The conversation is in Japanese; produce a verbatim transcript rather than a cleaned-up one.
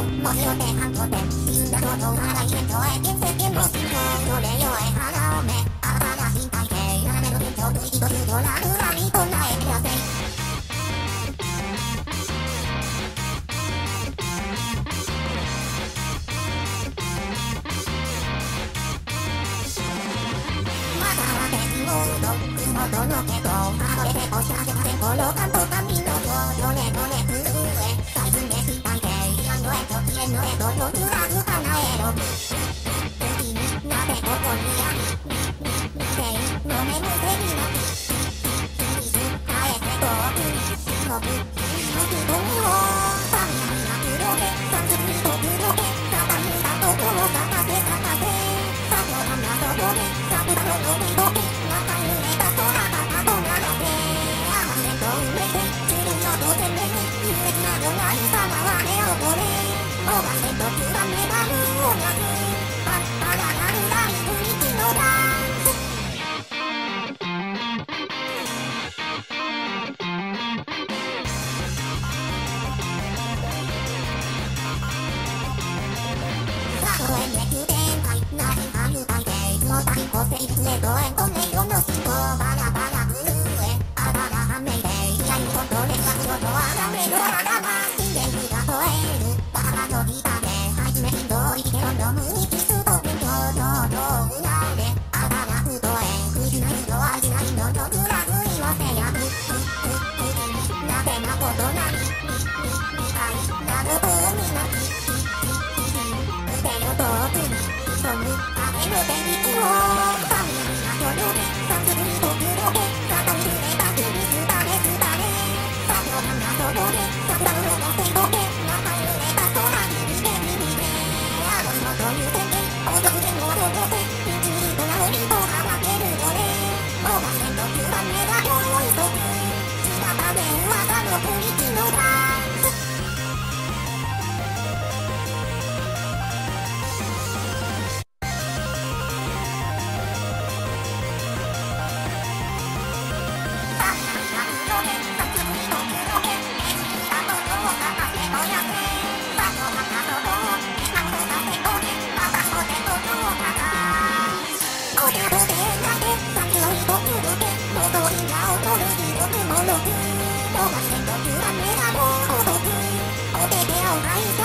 もしろて半とて死んだこと払いへんとえ現世間の心境どれよえ腹をめあばら身体性斜めの天井と息というドラ恨みこんなえみやせまたは天のうど雲とのけどあれで押し当てたてこの感と神のどれどれ震え最近で身体性やんのえと消えんのえどのつらずかなえろ時になぜここにありみみみせいのめむせになききききあえて遠くに忍ぶ君の瞳をさみみな黒毛さつみと黒毛さたむたところさかせさかせさとたなそこでさぶたののみどけまた濡れた空がたとならせあませと埋めて自分のとてめに優越などないさまはねおこれおばせとつらめがる音楽パッパララルライブ道のダンスたとえ熱展開な変化ゆ体性の対抗性実例と円と音色の進行バラバラ震えあばら判明でいやいコントレスが黒のあらめのあらま心電図が超えるバラのギターで始め頻度生きてロンドムにキスと勉強堂々うなれあばら太えくじなるの味ないのとくらぐいわせやくくくくになぜなことなりみみみかいなる海なきききき腕を遠くに潜む影の手にを神なとろけさつぶりと黒毛さたに触れたくにすたれすたれさとたなそこで桜ののせとけまた濡れた空に見て耳であの日のという線で王族でもどこせピンチにとなおりとはわけるよねおばせんとつばめがよいとく巷で噂のプリキのダンスおばせんとつばめがもうほどくお手手を拝見